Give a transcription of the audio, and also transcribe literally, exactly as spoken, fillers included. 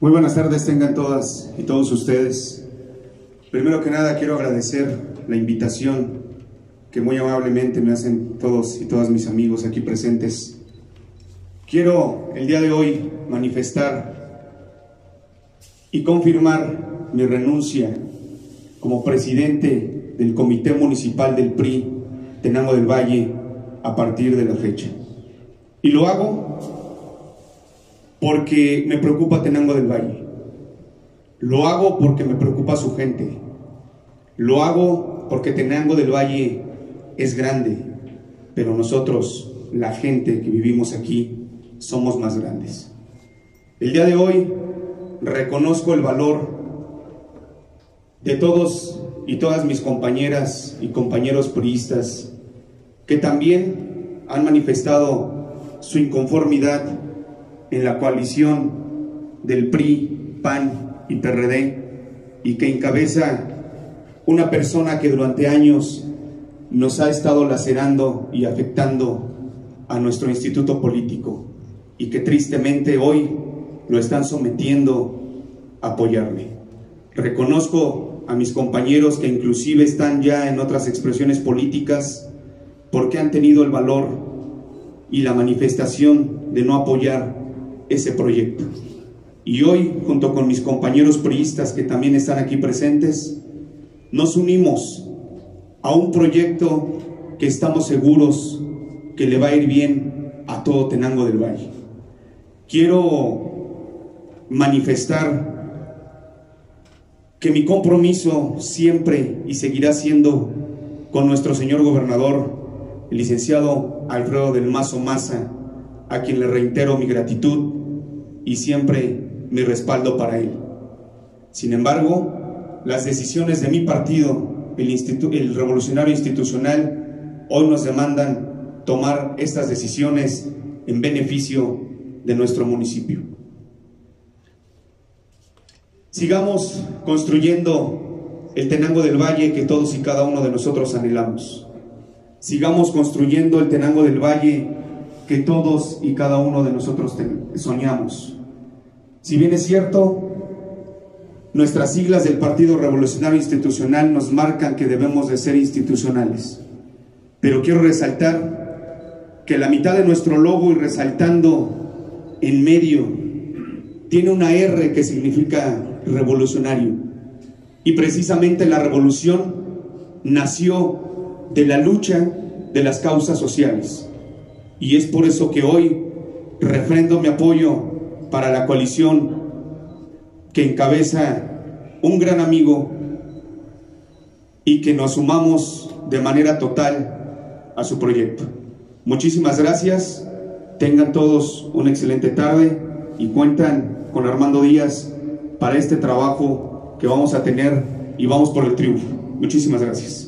Muy buenas tardes tengan todas y todos ustedes. Primero que nada quiero agradecer la invitación que muy amablemente me hacen todos y todas mis amigos aquí presentes. Quiero el día de hoy manifestar y confirmar mi renuncia como presidente del Comité Municipal del P R I Tenango del Valle a partir de la fecha. Y lo hago porque me preocupa Tenango del Valle. Lo hago porque me preocupa su gente. Lo hago porque Tenango del Valle es grande, pero nosotros, la gente que vivimos aquí, somos más grandes. El día de hoy reconozco el valor de todos y todas mis compañeras y compañeros priistas que también han manifestado su inconformidad en la coalición del P R I, P A N y P R D, y que encabeza una persona que durante años nos ha estado lacerando y afectando a nuestro instituto político y que tristemente hoy lo están sometiendo a apoyarme. Reconozco a mis compañeros que inclusive están ya en otras expresiones políticas porque han tenido el valor y la manifestación de no apoyar ese proyecto. Y hoy, junto con mis compañeros priistas que también están aquí presentes, nos unimos a un proyecto que estamos seguros que le va a ir bien a todo Tenango del Valle. Quiero manifestar que mi compromiso siempre y seguirá siendo con nuestro señor gobernador, el licenciado Alfredo del Mazo Maza, a quien le reitero mi gratitud y siempre mi respaldo para él. Sin embargo, las decisiones de mi partido, el, Institu- el Revolucionario Institucional, hoy nos demandan tomar estas decisiones en beneficio de nuestro municipio. Sigamos construyendo el Tenango del Valle que todos y cada uno de nosotros anhelamos. Sigamos construyendo el Tenango del Valle que todos y cada uno de nosotros soñamos. Si bien es cierto, nuestras siglas del Partido Revolucionario Institucional nos marcan que debemos de ser institucionales, pero quiero resaltar que la mitad de nuestro logo y resaltando en medio tiene una R que significa revolucionario, y precisamente la revolución nació de la lucha de las causas sociales. Y es por eso que hoy refrendo mi apoyo para la coalición que encabeza un gran amigo y que nos sumamos de manera total a su proyecto. Muchísimas gracias, tengan todos una excelente tarde y cuentan con Armando Díaz para este trabajo que vamos a tener y vamos por el triunfo. Muchísimas gracias.